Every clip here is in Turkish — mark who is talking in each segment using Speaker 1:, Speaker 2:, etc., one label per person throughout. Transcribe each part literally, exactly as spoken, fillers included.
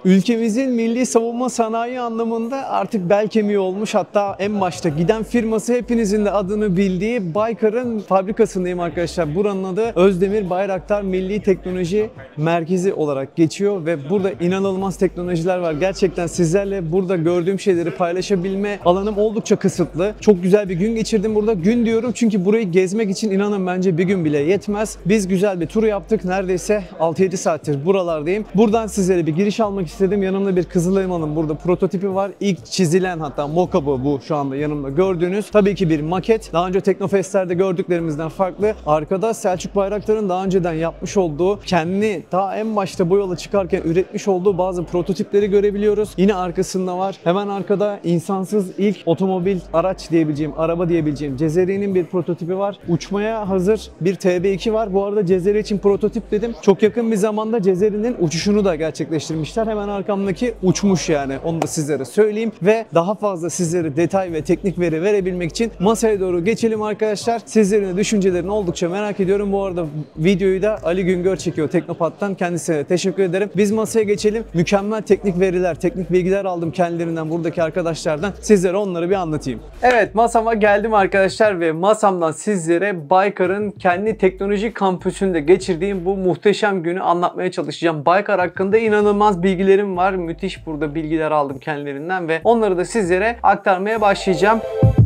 Speaker 1: Ülkemizin milli savunma sanayi anlamında artık bel kemiği olmuş, hatta en başta giden firması hepinizin de adını bildiği Baykar'ın fabrikasındayım arkadaşlar. Buranın adı Özdemir Bayraktar Milli Teknoloji Merkezi olarak geçiyor ve burada inanılmaz teknolojiler var. Gerçekten sizlerle burada gördüğüm şeyleri paylaşabilme alanım oldukça kısıtlı. Çok güzel bir gün geçirdim burada. Gün diyorum çünkü burayı gezmek için inanın bence bir gün bile yetmez. Biz güzel bir tur yaptık. Neredeyse altı yedi saattir buralardayım. Buradan sizlere bir giriş almak istedim. Yanımda bir Kızıl Elma'nın burada prototipi var. İlk çizilen, hatta mock-up'ı bu şu anda yanımda gördüğünüz. Tabii ki bir maket. Daha önce Teknofest'lerde gördüklerimizden farklı. Arkada Selçuk Bayraktar'ın daha önceden yapmış olduğu, kendini daha en başta bu yola çıkarken üretmiş olduğu bazı prototipleri görebiliyoruz. Yine arkasında var. Hemen arkada insansız ilk otomobil araç diyebileceğim, araba diyebileceğim Cezeri'nin bir prototipi var. Uçmaya hazır bir T B iki var. Bu arada Cezeri için prototip dedim. Çok yakın bir zamanda Cezeri'nin uçuşunu da gerçekleştirmişler. Hemen arkamdaki uçmuş yani. Onu da sizlere söyleyeyim. Ve daha fazla sizlere detay ve teknik veri verebilmek için masaya doğru geçelim arkadaşlar. Sizlerin düşüncelerini oldukça merak ediyorum. Bu arada videoyu da Ali Güngör çekiyor Teknopat'tan. Kendisine teşekkür ederim. Biz masaya geçelim. Mükemmel teknik veriler, teknik bilgiler aldım kendilerinden, buradaki arkadaşlardan. Sizlere onları bir anlatayım. Evet, masama geldim arkadaşlar ve masamdan sizlere Baykar'ın kendi teknoloji kampüsünde geçirdiğim bu muhteşem günü anlatmaya çalışacağım. Baykar hakkında inanılmaz bilgilerim var. Müthiş burada bilgiler aldım kendilerinden ve onları da sizlere aktarmaya başlayacağım.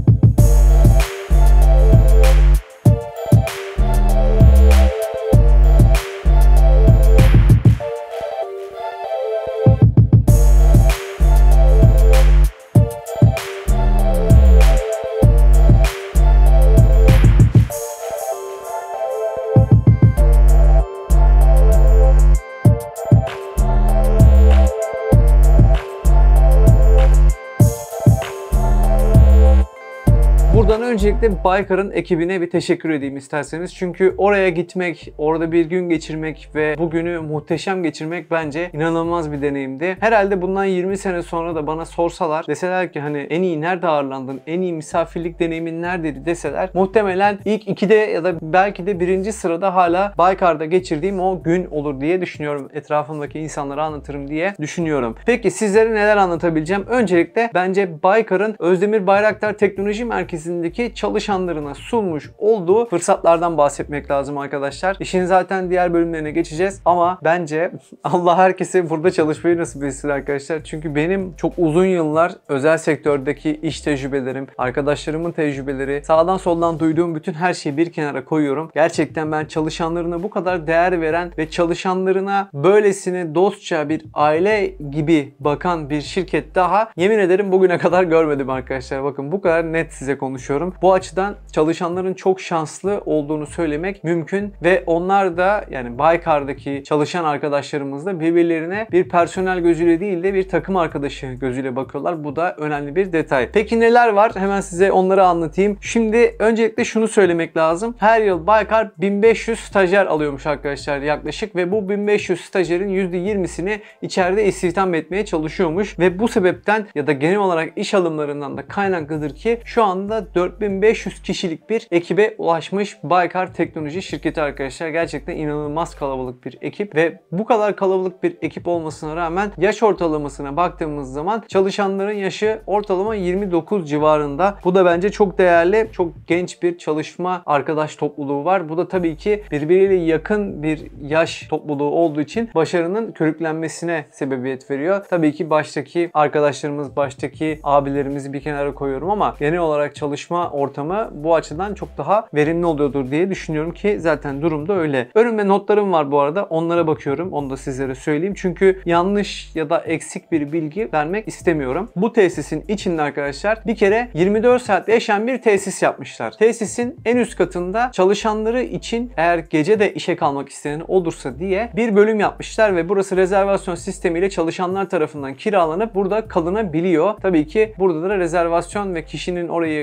Speaker 1: Buradan öncelikle Baykar'ın ekibine bir teşekkür edeyim isterseniz. Çünkü oraya gitmek, orada bir gün geçirmek ve bu günü muhteşem geçirmek bence inanılmaz bir deneyimdi. Herhalde bundan yirmi sene sonra da bana sorsalar, deseler ki hani en iyi nerede ağırlandın, en iyi misafirlik deneyimin neredeydi deseler, muhtemelen ilk ikide ya da belki de birinci sırada hala Baykar'da geçirdiğim o gün olur diye düşünüyorum. Etrafımdaki insanlara anlatırım diye düşünüyorum. Peki sizlere neler anlatabileceğim? Öncelikle bence Baykar'ın Özdemir Bayraktar Teknoloji Merkezi'nde çalışanlarına sunmuş olduğu fırsatlardan bahsetmek lazım arkadaşlar. İşin zaten diğer bölümlerine geçeceğiz ama bence Allah herkese burada çalışmayı nasip etsin arkadaşlar. Çünkü benim çok uzun yıllar özel sektördeki iş tecrübelerim, arkadaşlarımın tecrübeleri, sağdan soldan duyduğum bütün her şeyi bir kenara koyuyorum. Gerçekten ben çalışanlarına bu kadar değer veren ve çalışanlarına böylesine dostça bir aile gibi bakan bir şirket daha yemin ederim bugüne kadar görmedim arkadaşlar. Bakın bu kadar net size konuşuyorum. Bu açıdan çalışanların çok şanslı olduğunu söylemek mümkün ve onlar da, yani Baykar'daki çalışan arkadaşlarımız da birbirlerine bir personel gözüyle değil de bir takım arkadaşı gözüyle bakıyorlar. Bu da önemli bir detay. Peki neler var? Hemen size onları anlatayım. Şimdi öncelikle şunu söylemek lazım. Her yıl Baykar bin beş yüz stajyer alıyormuş arkadaşlar yaklaşık ve bu bin beş yüz stajyerin yüzde yirmisini içeride istihdam etmeye çalışıyormuş ve bu sebepten ya da genel olarak iş alımlarından da kaynaklıdır ki şu anda dört bin beş yüz kişilik bir ekibe ulaşmış Baykar Teknoloji şirketi arkadaşlar. Gerçekten inanılmaz kalabalık bir ekip ve bu kadar kalabalık bir ekip olmasına rağmen yaş ortalamasına baktığımız zaman çalışanların yaşı ortalama yirmi dokuz civarında. Bu da bence çok değerli, çok genç bir çalışma arkadaş topluluğu var. Bu da tabii ki birbiriyle yakın bir yaş topluluğu olduğu için başarının körüklenmesine sebebiyet veriyor. Tabii ki baştaki arkadaşlarımız, baştaki abilerimizi bir kenara koyuyorum ama genel olarak çalışma ortamı bu açıdan çok daha verimli oluyordur diye düşünüyorum ki zaten durumda öyle. Önümde notlarım var bu arada. Onlara bakıyorum. Onu da sizlere söyleyeyim. Çünkü yanlış ya da eksik bir bilgi vermek istemiyorum. Bu tesisin içinde arkadaşlar bir kere yirmi dört saat yaşayan bir tesis yapmışlar. Tesisin en üst katında çalışanları için eğer gece de işe kalmak isteyen olursa diye bir bölüm yapmışlar ve burası rezervasyon sistemiyle çalışanlar tarafından kiralanıp burada kalınabiliyor. Tabii ki burada da rezervasyon ve kişinin orayı konaklamak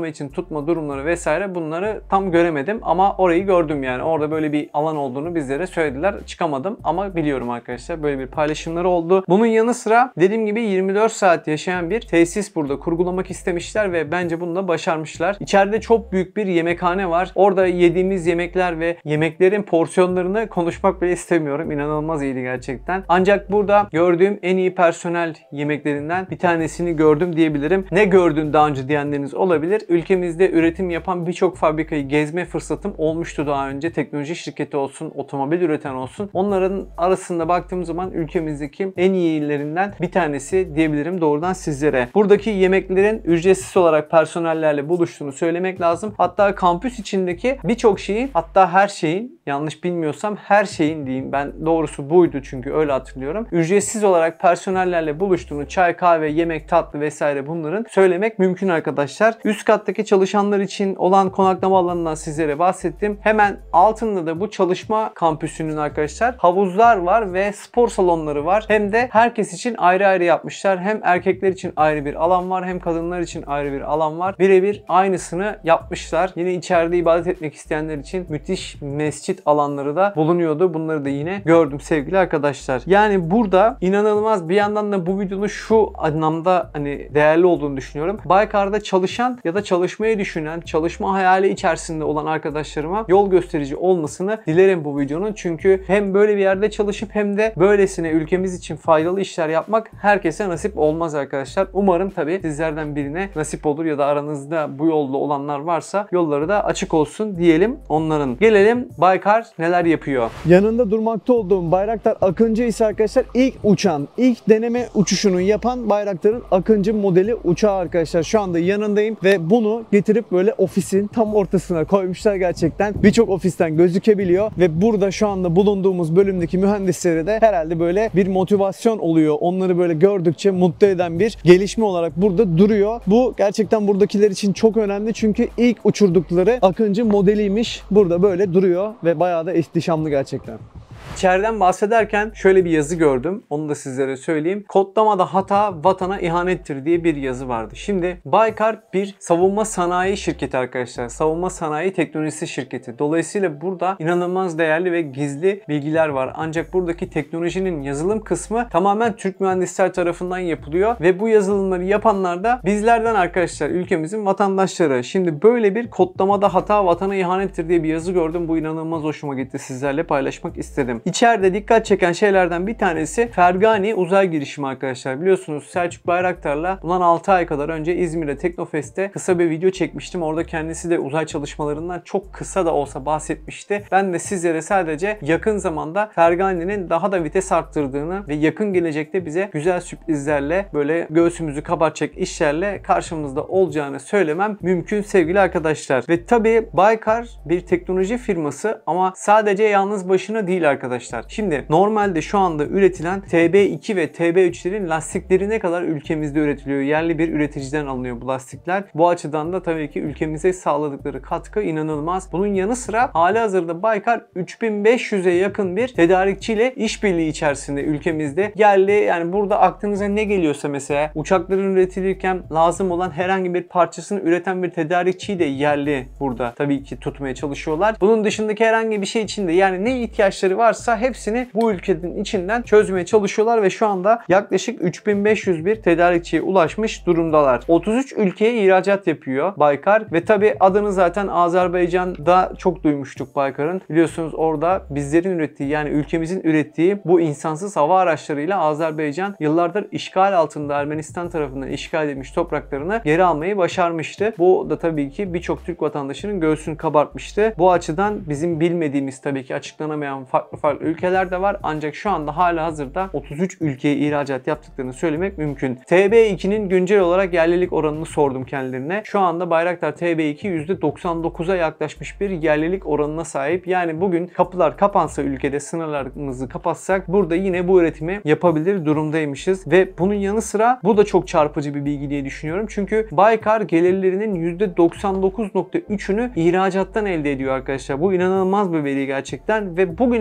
Speaker 1: toplama için tutma durumları vesaire bunları tam göremedim ama orayı gördüm yani. Orada böyle bir alan olduğunu bizlere söylediler. Çıkamadım ama biliyorum arkadaşlar. Böyle bir paylaşımları oldu. Bunun yanı sıra dediğim gibi yirmi dört saat yaşayan bir tesis burada kurgulamak istemişler ve bence bunu da başarmışlar. İçeride çok büyük bir yemekhane var. Orada yediğimiz yemekler ve yemeklerin porsiyonlarını konuşmak bile istemiyorum. İnanılmaz iyiydi gerçekten. Ancak burada gördüğüm en iyi personel yemeklerinden bir tanesini gördüm diyebilirim. Ne gördün daha önce diyenleriniz olabilir. Ülkemizde üretim yapan birçok fabrikayı gezme fırsatım olmuştu daha önce. Teknoloji şirketi olsun, otomobil üreten olsun. Onların arasında baktığım zaman ülkemizdeki en iyilerinden bir tanesi diyebilirim doğrudan sizlere. Buradaki yemeklerin ücretsiz olarak personellerle buluştuğunu söylemek lazım. Hatta kampüs içindeki birçok şeyin, hatta her şeyin, yanlış bilmiyorsam her şeyin diyeyim, ben doğrusu buydu çünkü öyle hatırlıyorum. Ücretsiz olarak personellerle buluştuğunu, çay, kahve, yemek, tatlı vesaire bunların söylemek mümkün arkadaşlar. Üst kattaki çalışanlar için olan konaklama alanından sizlere bahsettim. Hemen altında da bu çalışma kampüsünün arkadaşlar havuzlar var ve spor salonları var. Hem de herkes için ayrı ayrı yapmışlar. Hem erkekler için ayrı bir alan var hem kadınlar için ayrı bir alan var. Birebir aynısını yapmışlar. Yine içeride ibadet etmek isteyenler için müthiş mescit alanları da bulunuyordu. Bunları da yine gördüm sevgili arkadaşlar. Yani burada inanılmaz, bir yandan da bu videonun şu anlamda hani değerli olduğunu düşünüyorum. Baykar'da çalışan ya da çalışmayı düşünen, çalışma hayali içerisinde olan arkadaşlarıma yol gösterici olmasını dilerim bu videonun. Çünkü hem böyle bir yerde çalışıp hem de böylesine ülkemiz için faydalı işler yapmak herkese nasip olmaz arkadaşlar. Umarım tabii sizlerden birine nasip olur ya da aranızda bu yolda olanlar varsa yolları da açık olsun diyelim onların. Gelelim Baykar neler yapıyor?
Speaker 2: Yanında durmakta olduğum Bayraktar Akıncı ise arkadaşlar ilk uçan, ilk deneme uçuşunu yapan Bayraktar'ın Akıncı modeli uçağı arkadaşlar. Şu anda yanındayım ve bunu getirip böyle ofisin tam ortasına koymuşlar gerçekten. Birçok ofisten gözükebiliyor ve burada şu anda bulunduğumuz bölümdeki mühendislere de herhalde böyle bir motivasyon oluyor. Onları böyle gördükçe mutlu eden bir gelişme olarak burada duruyor. Bu gerçekten buradakiler için çok önemli çünkü ilk uçurdukları Akıncı modeliymiş. Burada böyle duruyor ve bayağı da ihtişamlı gerçekten.
Speaker 1: İçeriden bahsederken şöyle bir yazı gördüm. Onu da sizlere söyleyeyim. Kodlamada hata vatana ihanettir diye bir yazı vardı. Şimdi Baykar bir savunma sanayi şirketi arkadaşlar. Savunma sanayi teknolojisi şirketi. Dolayısıyla burada inanılmaz değerli ve gizli bilgiler var. Ancak buradaki teknolojinin yazılım kısmı tamamen Türk mühendisler tarafından yapılıyor. Ve bu yazılımları yapanlar da bizlerden arkadaşlar. Ülkemizin vatandaşları. Şimdi böyle bir kodlamada hata vatana ihanettir diye bir yazı gördüm. Bu inanılmaz hoşuma gitti. Sizlerle paylaşmak istedim. İçeride dikkat çeken şeylerden bir tanesi Fergani uzay girişimi arkadaşlar. Biliyorsunuz Selçuk Bayraktar'la bundan altı ay kadar önce İzmir'de Teknofest'te kısa bir video çekmiştim. Orada kendisi de uzay çalışmalarından çok kısa da olsa bahsetmişti. Ben de sizlere sadece yakın zamanda Fergani'nin daha da vites arttırdığını ve yakın gelecekte bize güzel sürprizlerle böyle göğsümüzü kabartacak işlerle karşımızda olacağını söylemem mümkün sevgili arkadaşlar. Ve tabii Baykar bir teknoloji firması ama sadece yalnız başına değil arkadaşlar. Arkadaşlar. Şimdi normalde şu anda üretilen T B iki ve T B üçlerin lastikleri ne kadar ülkemizde üretiliyor? Yerli bir üreticiden alınıyor bu lastikler. Bu açıdan da tabii ki ülkemize sağladıkları katkı inanılmaz. Bunun yanı sıra halihazırda Baykar üç bin beş yüze yakın bir tedarikçiyle işbirliği içerisinde ülkemizde. Yerli, yani burada aklınıza ne geliyorsa mesela uçakların üretilirken lazım olan herhangi bir parçasını üreten bir tedarikçiyi de yerli burada tabii ki tutmaya çalışıyorlar. Bunun dışındaki herhangi bir şey için de yani ne ihtiyaçları var varsa hepsini bu ülkenin içinden çözmeye çalışıyorlar ve şu anda yaklaşık üç bin beş yüz bir tedarikçiye ulaşmış durumdalar. otuz üç ülkeye ihracat yapıyor Baykar ve tabi adını zaten Azerbaycan'da çok duymuştuk Baykar'ın. Biliyorsunuz orada bizlerin ürettiği, yani ülkemizin ürettiği bu insansız hava araçlarıyla Azerbaycan yıllardır işgal altında Ermenistan tarafından işgal edilmiş topraklarını geri almayı başarmıştı. Bu da tabii ki birçok Türk vatandaşının göğsünü kabartmıştı. Bu açıdan bizim bilmediğimiz, tabii ki açıklanamayan farklı farklı ülkeler de var. Ancak şu anda hala hazırda otuz üç ülkeye ihracat yaptıklarını söylemek mümkün. T B iki'nin güncel olarak yerlilik oranını sordum kendilerine. Şu anda Bayraktar T B iki yüzde doksan dokuza yaklaşmış bir yerlilik oranına sahip. Yani bugün kapılar kapansa, ülkede sınırlarımızı kapatsak burada yine bu üretimi yapabilir durumdaymışız. Ve bunun yanı sıra bu da çok çarpıcı bir bilgi diye düşünüyorum. Çünkü Baykar gelirlerinin yüzde doksan dokuz nokta üç'ünü ihracattan elde ediyor arkadaşlar. Bu inanılmaz bir veri gerçekten ve bugüne kadar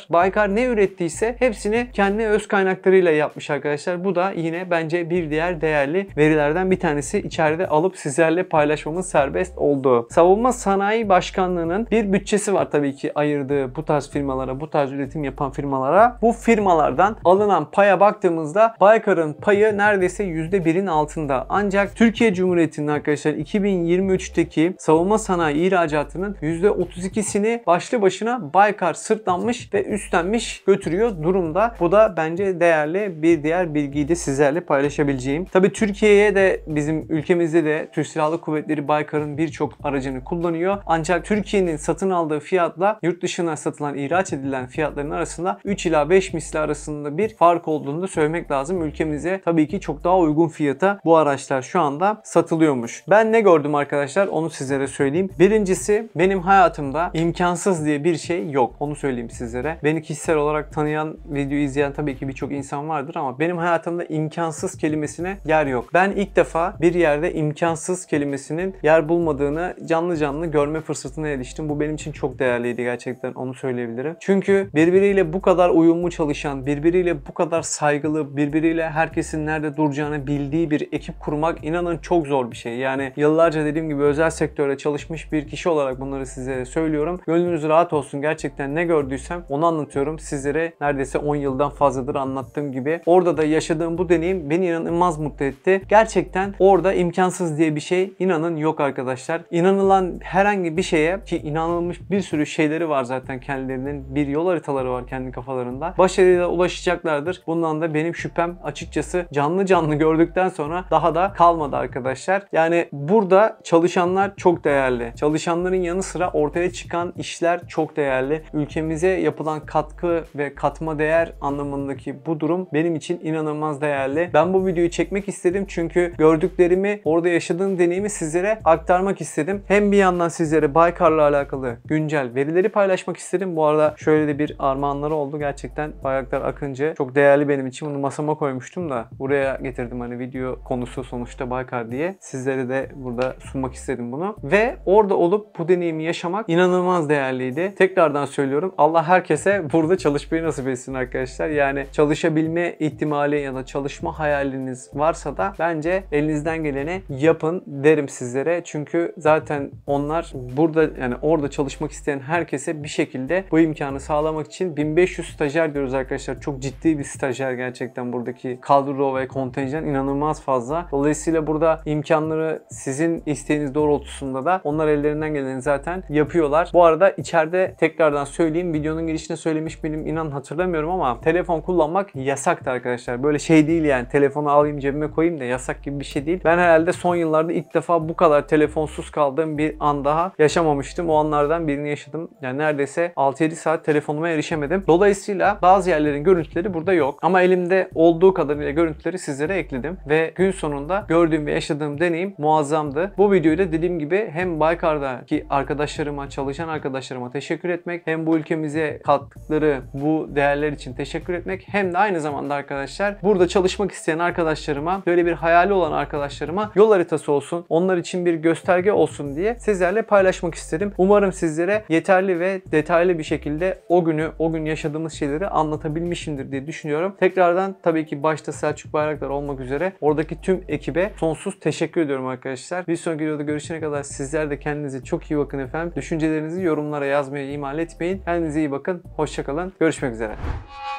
Speaker 1: Baykar. Baykar ne ürettiyse hepsini kendi öz kaynaklarıyla yapmış arkadaşlar. Bu da yine bence bir diğer değerli verilerden bir tanesi. İçeride alıp sizlerle paylaşmamız serbest oldu. Savunma Sanayi Başkanlığı'nın bir bütçesi var tabii ki ayırdığı bu tarz firmalara, bu tarz üretim yapan firmalara. Bu firmalardan alınan paya baktığımızda Baykar'ın payı neredeyse yüzde birin altında. Ancak Türkiye Cumhuriyeti'nin arkadaşlar iki bin yirmi üçteki savunma sanayi ihracatının yüzde otuz ikisini başlı başına Baykar sırtlanmış ve üstlenmiş götürüyor durumda. Bu da bence değerli bir diğer bilgiyi de sizlerle paylaşabileceğim. Tabii Türkiye'ye de bizim ülkemizde de Türk Silahlı Kuvvetleri Baykar'ın birçok aracını kullanıyor. Ancak Türkiye'nin satın aldığı fiyatla yurt dışına satılan, ihraç edilen fiyatların arasında üç ila beş misli arasında bir fark olduğunu da söylemek lazım. Ülkemize tabii ki çok daha uygun fiyata bu araçlar şu anda satılıyormuş. Ben ne gördüm arkadaşlar onu sizlere söyleyeyim. Birincisi, benim hayatımda imkansız diye bir şey yok. Onu söyleyeyim sizlere. Beni kişisel olarak tanıyan, videoyu izleyen tabii ki birçok insan vardır ama benim hayatımda imkansız kelimesine yer yok. Ben ilk defa bir yerde imkansız kelimesinin yer bulmadığını canlı canlı görme fırsatına eriştim. Bu benim için çok değerliydi gerçekten, onu söyleyebilirim. Çünkü birbiriyle bu kadar uyumlu çalışan, birbiriyle bu kadar saygılı, birbiriyle herkesin nerede duracağını bildiği bir ekip kurmak inanın çok zor bir şey. Yani yıllarca dediğim gibi özel sektörde çalışmış bir kişi olarak bunları size söylüyorum. Gönlünüz rahat olsun. Gerçekten ne gördüysem onu anlatıyorum. Sizlere neredeyse on yıldan fazladır anlattığım gibi. Orada da yaşadığım bu deneyim beni inanılmaz mutlu etti. Gerçekten orada imkansız diye bir şey inanın yok arkadaşlar. İnanılan herhangi bir şeye, ki inanılmış bir sürü şeyleri var zaten kendilerinin, bir yol haritaları var kendi kafalarında. Başarıyla ulaşacaklardır. Bundan da benim şüphem açıkçası canlı canlı gördükten sonra daha da kalmadı arkadaşlar. Yani burada çalışanlar çok değerli. Çalışanların yanı sıra ortaya çıkan işler çok değerli. Ülkemize yapılan katkı ve katma değer anlamındaki bu durum benim için inanılmaz değerli. Ben bu videoyu çekmek istedim çünkü gördüklerimi, orada yaşadığım deneyimi sizlere aktarmak istedim. Hem bir yandan sizlere Baykar'la alakalı güncel verileri paylaşmak istedim. Bu arada şöyle de bir armağanları oldu. Gerçekten Bayraktar Akıncı çok değerli benim için. Bunu masama koymuştum da buraya getirdim, hani video konusu sonuçta Baykar diye. Sizlere de burada sunmak istedim bunu. Ve orada olup bu deneyimi yaşamak inanılmaz değerliydi. Tekrardan söylüyorum. Allah herkese burada çalışmayı nasip etsin arkadaşlar. Yani çalışabilme ihtimali ya da çalışma hayaliniz varsa da bence elinizden geleni yapın derim sizlere. Çünkü zaten onlar burada, yani orada çalışmak isteyen herkese bir şekilde bu imkanı sağlamak için bin beş yüz stajyer diyoruz arkadaşlar. Çok ciddi bir stajyer gerçekten buradaki kadro ve kontenjan inanılmaz fazla. Dolayısıyla burada imkanları sizin isteğiniz doğrultusunda da onlar ellerinden geleni zaten yapıyorlar. Bu arada içeride tekrardan söyleyeyim, videonun girişinde söylemiş miydim inan hatırlamıyorum ama telefon kullanmak yasaktı arkadaşlar. Böyle şey değil yani, telefonu alayım cebime koyayım da yasak gibi bir şey değil. Ben herhalde son yıllarda ilk defa bu kadar telefonsuz kaldığım bir an daha yaşamamıştım. O anlardan birini yaşadım. Yani neredeyse altı yedi saat telefonuma erişemedim. Dolayısıyla bazı yerlerin görüntüleri burada yok. Ama elimde olduğu kadarıyla görüntüleri sizlere ekledim. Ve gün sonunda gördüğüm ve yaşadığım deneyim muazzamdı. Bu videoyu da dediğim gibi hem Baykar'daki arkadaşlarıma, çalışan arkadaşlarıma teşekkür etmek, hem bu ülkemize kattıkları bu değerler için teşekkür etmek, hem de aynı zamanda arkadaşlar burada çalışmak isteyen arkadaşlarıma, böyle bir hayali olan arkadaşlarıma yol haritası olsun, onlar için bir gösterge olsun diye sizlerle paylaşmak istedim. Umarım sizlere yeterli ve detaylı bir şekilde o günü, o gün yaşadığımız şeyleri anlatabilmişimdir diye düşünüyorum. Tekrardan tabii ki başta Selçuk Bayraktar olmak üzere oradaki tüm ekibe sonsuz teşekkür ediyorum arkadaşlar. Bir sonraki videoda görüşene kadar sizler de kendinize çok iyi bakın efendim. Düşüncelerinizi yorumlara yazmayı ihmal etmeyin. Kendinize iyi bakın. Hoşça kalın. Görüşmek üzere.